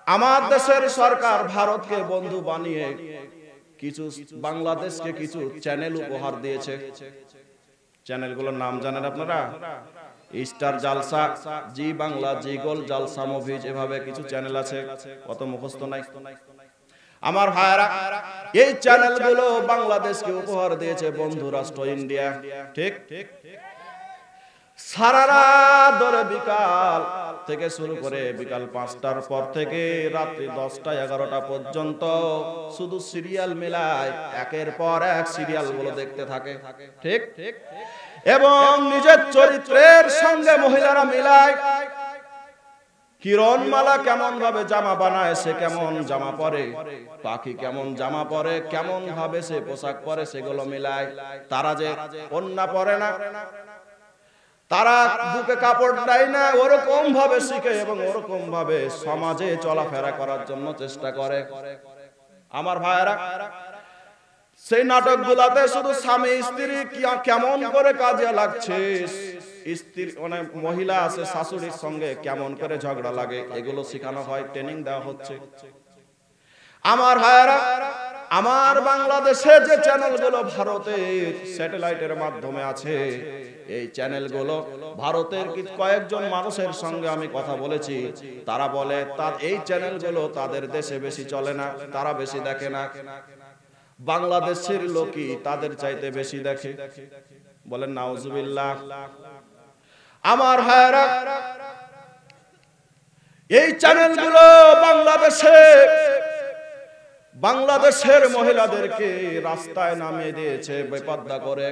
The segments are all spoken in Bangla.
আমার দেশের সরকার ভারতকে বন্ধু বানিয়ে কিছু বাংলাদেশকে কিছু চ্যানেল উপহার দিয়েছে। চ্যানেলগুলোর নাম জানেন আপনারা? Star Jalsha, Zee Bangla, Zee Gold, Jalsha Movies, এভাবে কিছু চ্যানেল আছে, কত মুখস্থ নাই। আমার ভাইরা, এই চ্যানেলগুলো বাংলাদেশকে উপহার দিয়েছে বন্ধু রাষ্ট্র ইন্ডিয়া। ঠিক সারা রাত ধরে বিকাল থেকে শুরু করে বিকাল 5টার পর থেকে রাত্রি 10টা 11টা পর্যন্ত শুধু সিরিয়াল মেলায়, একের পর এক সিরিয়াল গুলো দেখতে থাকে। ঠিক এবং নিজের চরিত্রের সঙ্গে মহিলারা মিলায়। কিরণমালা কেমন ভাবে জামা বানায়, সে কেমন জামা পরে, পাখি কেমন জামা পরে, কেমন ভাবে সে পোশাক পরে, সেগুলো মিলায়। তারা যে ওন্না পরে না, তারা বুকে কাপড় দেয় না, ওরকম ভাবে শিখে এবং ওরকম ভাবে সমাজে চলাফেরা করার জন্য চেষ্টা করে। আমার ভাইয়েরা, সেই নাটকগুলাতে শুধু স্বামী স্ত্রী কেমন করে কাজে লাগছে, স্ত্রী অনেক মহিলা আছে শাশুড়ির সঙ্গে কেমন করে ঝগড়া লাগে, এগুলো শেখানো হয়, ট্রেনিং দেওয়া হচ্ছে। আমার ভাইয়েরা, আমার বাংলাদেশে যে চ্যানেলগুলো ভারতের স্যাটেলাইটের মাধ্যমে আছে, এই চ্যানেলগুলো ভারতের কয়েকজন মানুষের সঙ্গে আমি কথা বলেছি, তারা বলে এই চ্যানেলগুলো তাদের দেশে বেশি চলে না, তারা বেশি দেখে না। বাংলাদেশের লোকই তাদের চাইতে বেশি দেখে। বলেন নাউজুবিল্লাহ। আমার ভাইয়েরা, এই চ্যানেলগুলো বাংলাদেশের মহিলাদেরকে রাস্তায় নামিয়ে দিয়েছে বেপর্দা করে।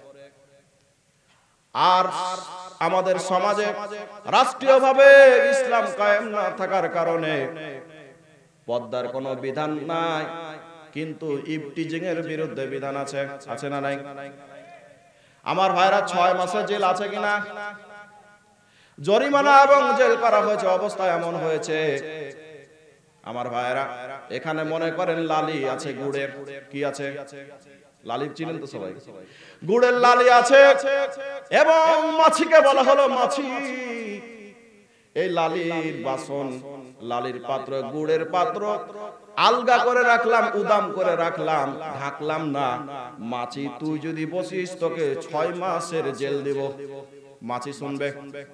আর আমাদের সমাজে রাষ্ট্রীয়ভাবে ইসলাম কায়েম না থাকার কারণে পর্দার কোনো বিধান নাই, কিন্তু ইফটিজিং এর বিরুদ্ধে বিধান আছে। আছে না নাই? আমার ভাইরা, 6 মাসের জেল আছে কিনা? জরিমানা এবং জেল করা হয়েছে, অবস্থা এমন হয়েছে। আমার ভাইরা, এখানে মনে করেন লালি আছে, গুড়ের কি আছে, লালি চিনেন তো সবাই, গুড়ের লালি আছে, এবং মাছিকে বলা হলো মাছি, এই লালির বাসন, লালির পাত্র, গুড়ের পাত্র আলগা করে রাখলাম, উদাম করে রাখলাম, ঢাকলাম না। মাছি তুই যদি বসিস তোকে 6 মাসের জেল দিব। মাছি শুনবে?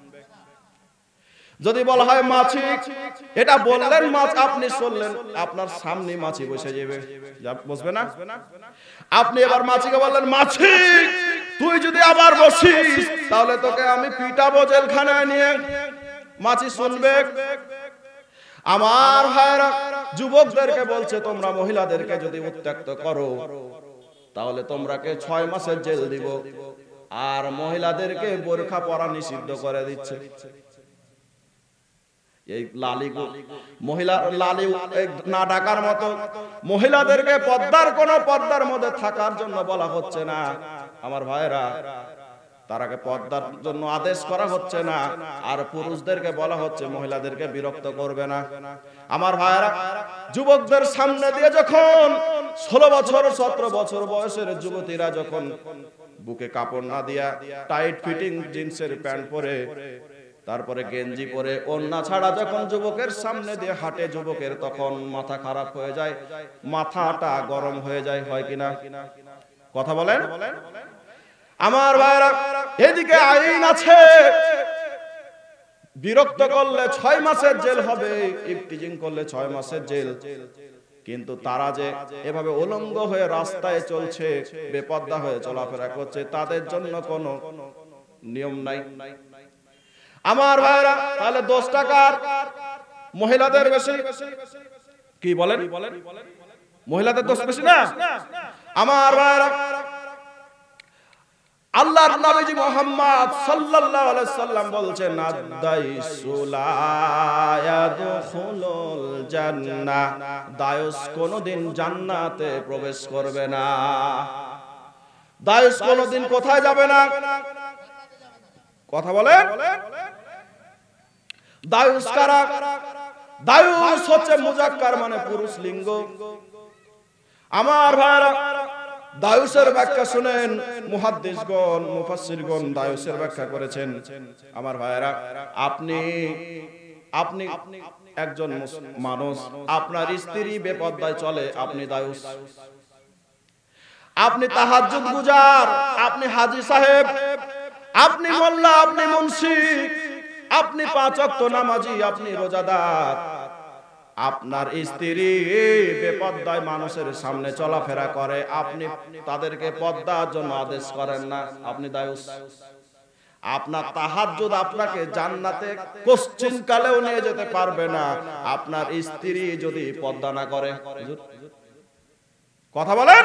যদি বলা হয় মাছি, এটা বললেন মাছ, আপনি শুনলেন, আপনার সামনে মাছি বসে যাবে, বসবে না? আপনি এবার মাছিকে বললেন, মাছি তুই যদি আবার বসিস তাহলে তোকে আমি পিটাবো জেলখানায় নিয়ে। মাছি শুনবে? আমার ভাইরা, যুবকদেরকে বলছে, তোমরা মহিলাদেরকে যদি উত্ত্যক্ত করো তাহলে তোমরাকে 6 মাসের জেল দিব। আর মহিলাদেরকে বোরখা পরা নিষিদ্ধ করে দিচ্ছে। এই লালি মহিলা লালি না ডাকার মতো মহিলাদেরকে পর্দার মধ্যে থাকার জন্য বলা হচ্ছে না। আমার ভাইরা, তারাকে পর্দার জন্য আদেশ করা হচ্ছে না, আর পুরুষদেরকে বলা হচ্ছে মহিলাদেরকে বিরক্ত করবে না। আমার ভাইরা, যুবকদের সামনে দিয়ে যখন 16 বছর 17 বছর বয়সের যুবতীরা যখন বুকে কাপড় না দিয়া টাইট ফিটিং জিন্সের প্যান্ট পরে, তারপরে গেঞ্জি পরে, ওন্না ছাড়া যখন যুবকের সামনে দিয়ে হাঁটে যুবকের, তখন মাথা খারাপ হয়ে যায়, মাথাটা গরম হয়ে যায়, হয় কিনা? কথা বলেন। আমার ভাইরা, এদিকে আইন আছে, বিরক্ত করলে 6 মাসের জেল হবে, ইফটিজিং করলে 6 মাসের জেল, কিন্তু তারা যে এভাবে উলঙ্গ হয়ে রাস্তায় চলছে, বেপর্দা হয়ে চলাফেরা করছে, তাদের জন্য কোনো নিয়ম নাই। আমার ভাইরা, তাহলে 10 টাকার মহিলাদের বেশি? কি বলেন? মহিলাদের দোষ বেশি না? আমার ভাইরা, আল্লাহর নবী মুহাম্মদ সাল্লাল্লাহু আলাইহি সাল্লাম বলছেন, আদ-দাইসু লা ইয়াদখুলুল জান্নাহ, দায়ুস কোনদিন জান্নাতে প্রবেশ করবে না। দায়ুস কোনদিন কোথায় যাবে না? কথা বলেন। দায়ুস কারা? দায়ুস হচ্ছে মুজাক্কার, মানে পুরুষ লিঙ্গ। আমার ভাইরা, দায়ুসের ব্যাখ্যা শুনেন, মুহাদ্দিসগণ মুফাসসিরগণ দায়ুসের ব্যাখ্যা করেছেন। আমার ভাইরা, আপনি একজন মানুষ, আপনার স্ত্রী বেপরদায় চলে, আপনি দায়ুস। আপনি তাহাজ্জুদ গুজার, আপনি হাজী সাহেব, আপনি মোল্লা, আপনি মুন্সি, আপনি 5 ওয়াক্ত নামাজি, আপনি রোজাদার, আপনার স্ত্রী বেপরদায় মানুষের সামনে চলাফেরা করে, আপনি তাদেরকে পর্দার জন্য আদেশ করেন না, আপনি দায়ুস। আপনার তাহাজ্জুদ আপনাকে জান্নাতে কোশ্চিন কালেও নিয়ে যেতে পারবে না, আপনার স্ত্রী যদি পর্দা না করে। কথা বলেন।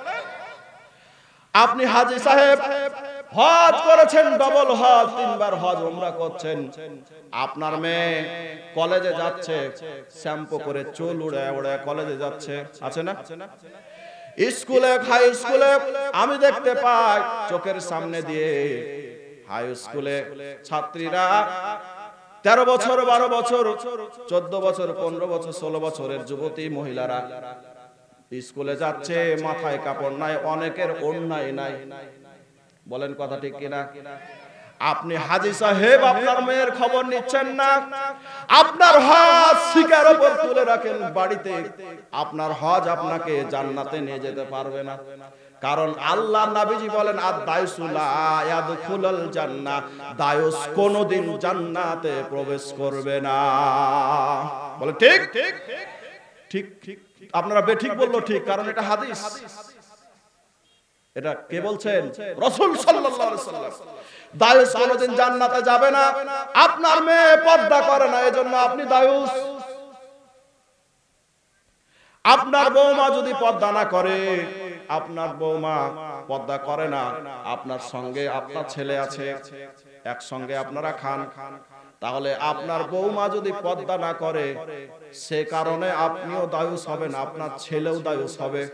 আপনি হাজী সাহেব, হজ করেছেন, ডবল হজ, 3 বার হজ উমরা করছেন, আপনার মেয়ে কলেজে যাচ্ছে, শ্যাম্পু করে চুল উড়ে উড়ে কলেজে যাচ্ছে, আছে না? স্কুলে, হাই স্কুলে আমি দেখতে পাই চোখের সামনে দিয়ে হাই স্কুলে ছাত্রীরা 13 বছর, 12 বছর, 14 বছর, 15 বছর, 16 বছরের যুবতী মহিলারা স্কুলে যাচ্ছে, মাথায় কাপড় নাই, অনেকের ওড়নাই নাই। বলেন কথা ঠিক কিনা? আপনি হাজী সাহেব আপনার মেয়ের খবর নিচ্ছেন না, আপনার হজ শিকার উপর তুলে রাখেন বাড়িতে, আপনার হজ আপনাকে জান্নাতে নিয়ে যেতে পারবে না। কারণ আল্লাহ নবীজি বলেন আদ-দায়ুসু লা ইয়াদখুলুল জান্নাহ, দায়ুস কোনদিন জান্নাতে প্রবেশ করবে না। বলে ঠিক ঠিক ঠিক ঠিক, আপনারা বেঠিক বললো ঠিক, কারণ এটা হাদিস। এটা কে বলছেন? রাসূল সাল্লাল্লাহু আলাইহি সাল্লাম। দায়ুস কোনদিন জান্নাতে যাবে না, আপনার মেয়ে পর্দা করে না, এজন্য আপনি দায়ুস। আপনার বৌমা যদি পর্দা না করে, আপনার বৌমা পর্দা করে না, আপনার সঙ্গে আপনার ছেলে আছে, একসঙ্গে আপনারা খান, তাহলে আপনার বৌমা যদি পর্দা না করে, সে কারণে আপনিও দায়ুস হবেন, আপনার ছেলেও দায়ুস হবে।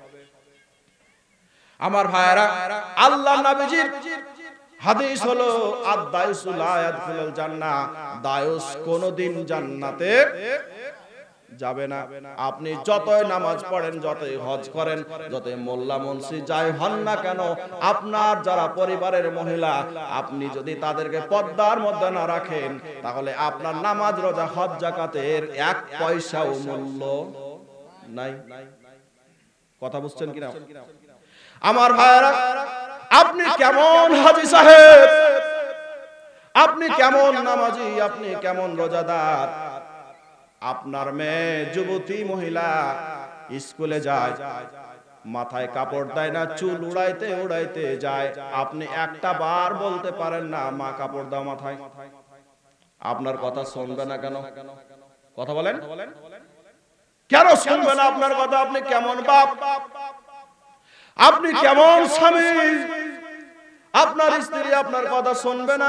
আমার ভাইয়েরা, আল্লাহ নবীজির হাদিস হলো আদ-দায়ুসু লা ইয়াদখুলুল জান্নাহ, দায়ুস কোনদিন জান্নাতে যাবে না। আপনি যতই নামাজ পড়েন, যতই হজ করেন, যতই মোল্লা মুন্সি যাই হন না কেন, আপনার যারা পরিবারের মহিলা, আপনি যদি তাদেরকে পর্দার মধ্যে না রাখেন, তাহলে আপনার নামাজ, রোজা, হজ, যাকাতের 1 পয়সাও মূল্য নাই। কথা বুঝছেন কিনা? আমার ভাইরা, আপনি কেমন হাজী সাহেব, আপনি কেমন নামাজি, আপনি কেমন রোজাদার, আপনার মেয়ে যুবতী মহিলা স্কুলে যায়, মাথায় কাপড় দেয় না, চুল উড়াইতে উড়াইতে যায়, আপনি একটা বার বলতে পারেন না মা কাপড় দাও মাথায়? আপনার কথা শুনবে না কেন? কথা বলেন। কেন শুনবে না আপনার কথা? আপনি কেমন বাপ, আপনি কেমন স্বামী, আপনার স্ত্রী আপনার কথা শুনবে না?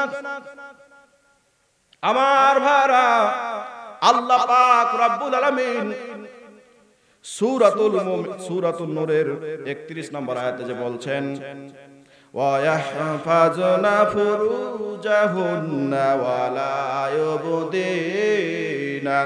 আমার ভাইরা, আল্লাহ পাক রব্বুল আলামিন সূরাতুন নূরের 31 নম্বর আয়াতে যে বলছেন, ওয়া ইয়াহফাজুনা ফুরুজাহুন্না ওয়া লা ইউবদিনা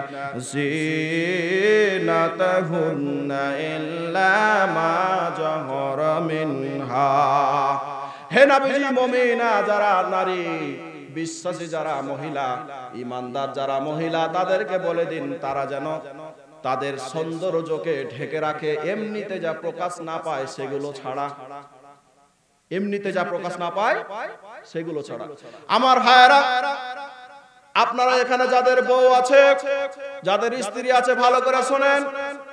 যিনাতাহুন্না ইল্লা মা যাহরা মিনহা। হে নবীজি, মুমিনা যারা নারী, বিশ্বাসী যারা মহিলা, ইমানদার যারা মহিলা, তাদেরকে বলে দিন তারা যেন তাদের সৌন্দর্যকে ঢেকে রাখে, এমনিতে যা প্রকাশ না পায় সেগুলো ছাড়া, এমনিতে যা প্রকাশ না পায় সেগুলো ছাড়া। আমার ভাইয়েরা, আপনারা এখানে যাদের বউ আছে, যাদের স্ত্রী আছে, ভালো করে শুনেন,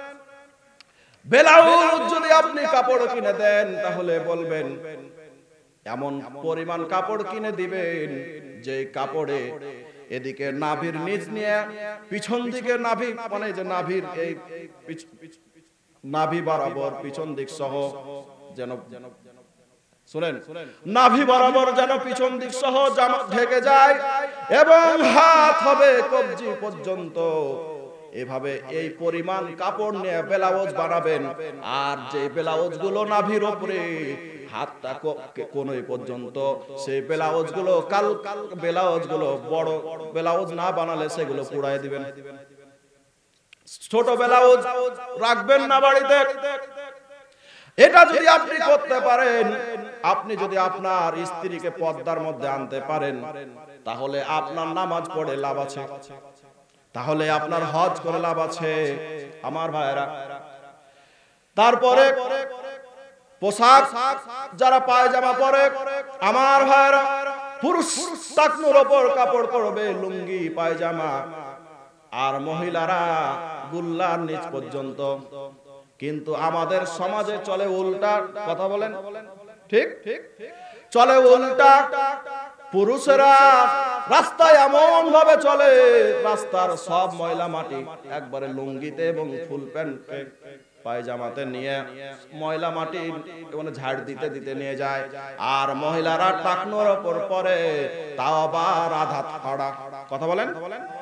ব্লাউজ যদি আপনি কাপড় কিনে দেন, তাহলে বলবেন এমন পরিমাণ কাপড় কিনে দিবেন যে কাপড়ে এদিকে নাভির নিচ নিয়ে পিছন দিকে নাভি, মানে যে নাভির এই নাভি বরাবর পিছন দিক সহ যেন, শুনেন, নাভি বরাবর যেন পিছন দিক সহ জামা ঢেকে যায়, এবং হাত হবে কবজি পর্যন্ত। এভাবে এই পরিমাণ কাপড় নিয়ে ব্লাউজ বানাবেন, আর যে ব্লাউজ গুলো নাভির উপরে হাতটা কোনই পর্যন্ত, সেই ব্লাউজ গুলো ব্লাউজ গুলো বড় ব্লাউজ না বানালে সেগুলো পুড়ায় দিবেন। ছোট ব্লাউজ রাখবেন না বাড়িতে। এটা যদি আপনি করতে পারেন, আপনি যদি আপনার স্ত্রীকে পর্দার মধ্যে আনতে পারেন, তাহলে আপনার নামাজ পড়ে লাভ আছে। তাহলে আপনার হজ করে লাভ আছে আমার ভাইরা। তারপরে পোশাক যারা পায়জামা পরে আমার ভাইরা, পুরুষ টাকনুর ওপর কাপড় পরবে, লুঙ্গি পায়জামা, আর মহিলারা গুল্লার নিচ পর্যন্ত। কিন্তু আমাদের সমাজে চলে উল্টা। কথা বলেন ঠিক? চলে উল্টা। পুরুষেরা রাস্তায় এমন ভাবে চলে, রাস্তার সব ময়লা মাটি একবারে লুঙ্গিতে এবং ফুল প্যান্টে পায়জামাতে নিয়ে ময়লা মাটি মানে ঝাড় দিতে দিতে নিয়ে যায়। আর মহিলারা টাকনোর ওপর পরে, তাও আবার আধা ফাড়া। কথা বলেন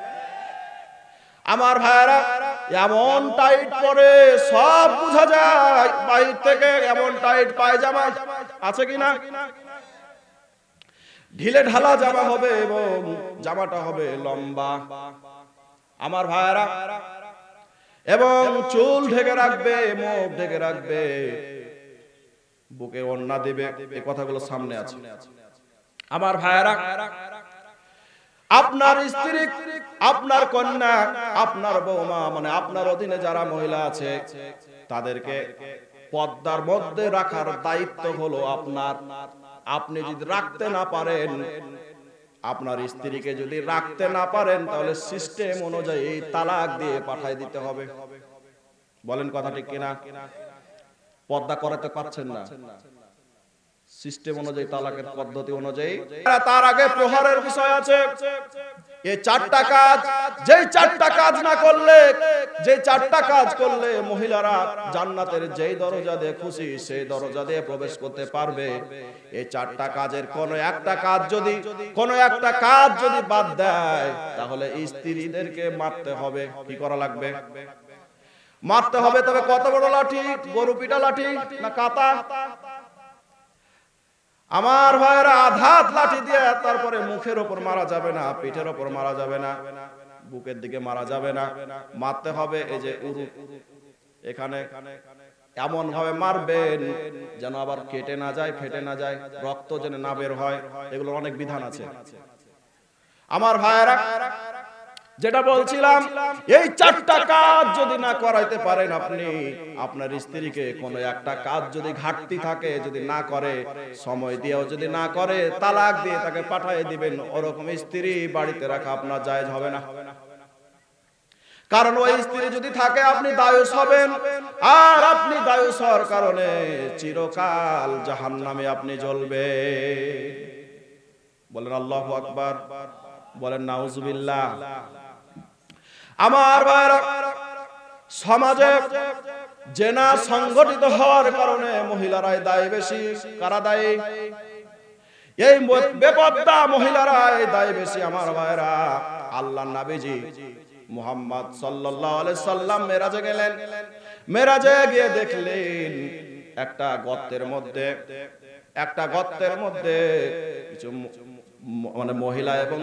আমার ভাইরা, এমন টাইট পরে সব বোঝা যায় বাইরে থেকে। এমন টাইট পায়জামা আছে কিনা? ঢিলে ঢালা জামা হবে এবং জামাটা হবে লম্বা আমার ভাইরা, এবং চুল ঢেকে রাখবে, মুখ ঢেকে রাখবে, বুকে ওড়না দেবে। এই কথাগুলো সামনে আছে আমার ভাইরা। আপনার স্ত্রী, আপনার কন্যা, আপনার বৌমা, মানে আপনার অধীনে যারা মহিলা আছে, তাদেরকে পর্দার মধ্যে রাখার দায়িত্ব হলো আপনার। আপনি যদি রাখতে না পারেন, আপনার স্ত্রীকে যদি রাখতে না পারেন, তাহলে সিস্টেম অনুযায়ী তালাক দিয়ে পাঠিয়ে দিতে হবে। বলেন কথা ঠিক কিনা? পর্দা করাতে পারছেন না, সিস্টেম অনুযায়ী, তালাকের পদ্ধতি অনুযায়ী। তার আগে প্রহারের বিষয় আছে। এই চারটা কাজ, যেই চারটা কাজ না করলে, যে চারটা কাজ করলে মহিলারা জান্নাতের যেই দরজা দিয়ে খুশি সেই দরজা দিয়ে প্রবেশ করতে পারবে। এই চারটা কাজের কোন একটা কাজ যদি বাদ দেয়, তাহলে স্ত্রীদেরকে মারতে হবে। কি করা লাগবে? মারতে হবে। তবে কত বড় লাঠি? গরু পিটা লাঠি না কাতা? আমার ভাইরা, আঘাত লাঠি দিয়ে তারপরে মুখের ওপর মারা যাবে না, পিঠের ওপর মারা যাবে না, বুকের দিকে মারা যাবে না। মারতে হবে এই যে উরু, এখানে এমন ভাবে মারবেন যেন আবার কেটে না যায়, ফেটে না যায়, রক্ত যেন না বের হয়। এগুলো অনেক বিধান আছে আমার ভাইরা। যেটা বলছিলাম, এই চারটা কাজ যদি না করাইতে পারেন আপনি, আপনার স্ত্রীকে কোনো একটা কাজ যদি ঘাটতি থাকে, যদি না করে, সময় দিয়েও যদি না করে, তালাক দিয়ে তাকে পাঠিয়ে দিবেন। ওরকম স্ত্রী বাড়িতে রাখা আপনার জায়েজ হবে না। কারণ ওই স্ত্রী যদি থাকে, আপনি দায়ুস হবেন, আর আপনি দায়ুস হওয়ার কারণে চিরকাল জাহান্নামে আপনি জ্বলবে। বলেন আল্লাহু আকবার, বলেন নাউজুবিল্লাহ। আমার ভাইরা, সমাজে জেনা সংগঠিত হওয়ার কারণে মহিলারাই দায়ী বেশি। কারা দায়ী? এই বেপর্দা মহিলারাই দায়ী বেশি আমার ভাইরা। আল্লাহর নবীজি মুহাম্মদ সাল্লাল্লাহু আলাইহি সাল্লাম মেরাজে গেলেন। মেরাজে গিয়ে দেখলেন একটা গর্তের মধ্যে কিছু মানে মহিলা এবং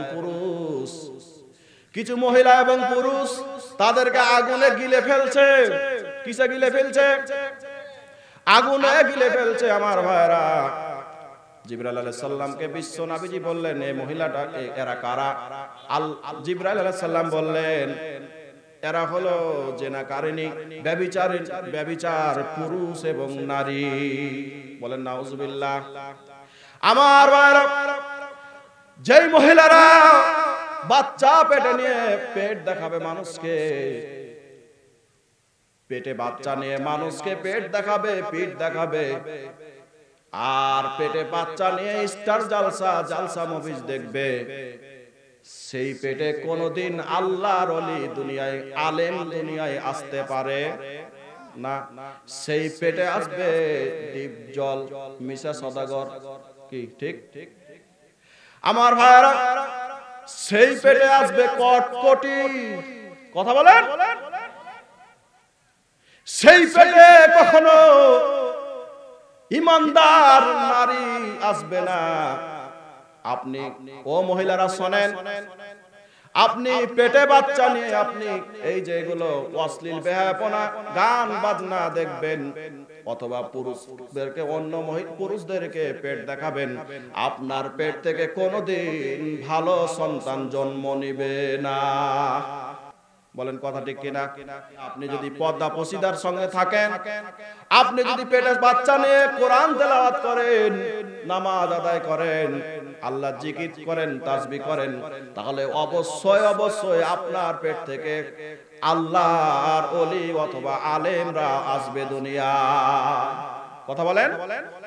পুরুষ তাদেরকে আগুনে গিলে ফেলছে। কিসে গিলে ফেলছে? আগুনে গিলে ফেলছে আমার ভাইরা। জিবরাইল আলাইহিস সালামকে বিশ্ব নবীজি বললেন, এই মহিলাটা এরা কারা? জিবরাইল আলাইহিস সালাম বললেন, এরা হলো জেনাকারিনী, ব্যভিচার পুরুষ এবং নারী। বলেন নাউজুবিল্লাহ। আমার ভাইরা, যেই মহিলারা বাচ্চা পেটে নিয়ে পেট দেখাবে মানুষকে, পেটে বাচ্চা নিয়ে মানুষকে পেট দেখাবে, পিঠ দেখাবে, আর পেটে বাচ্চা নিয়ে স্টার জালসা মুভিজ দেখবে, সেই পেটে কোনদিন আল্লাহর ওলি দুনিয়ায়, আলেম দুনিয়ায় আসতে পারে না। সেই পেটে আসবে ডিপ জল মিশা সদাগর। কি ঠিক? আমার ভাইরা, সেই পেটে আসবে কটকটি। কথা বলেন। সেই পেটে কখনো ইমানদার নারী আসবে না। আপনি ও মহিলারা শোনেন, আপনি পেটে বাচ্চা নিয়ে আপনি এই যে এগুলো অশ্লীল বেহায়াপনা, গান বাজনা দেখবেন, অথবা পুরুষদেরকে অন্য পুরুষদেরকে পেট দেখাবেন, আপনার পেট থেকে কোনোদিন ভালো সন্তান জন্ম নিবে না। বলেন কথা ঠিক কিনা? আপনি যদি পর্দা পশিদার সঙ্গে থাকেন, আপনি যদি পেটে বাচ্চা নিয়ে কোরআন তেলাওয়াত করেন, নামাজ আদায় করেন, আল্লাহ জিকির করেন, তাসবিহ করেন, তাহলে অবশ্যই অবশ্যই আপনার পেট থেকে আল্লাহর ওলি অথবা আলেমরা আসবে দুনিয়ায়। কথা বলেন।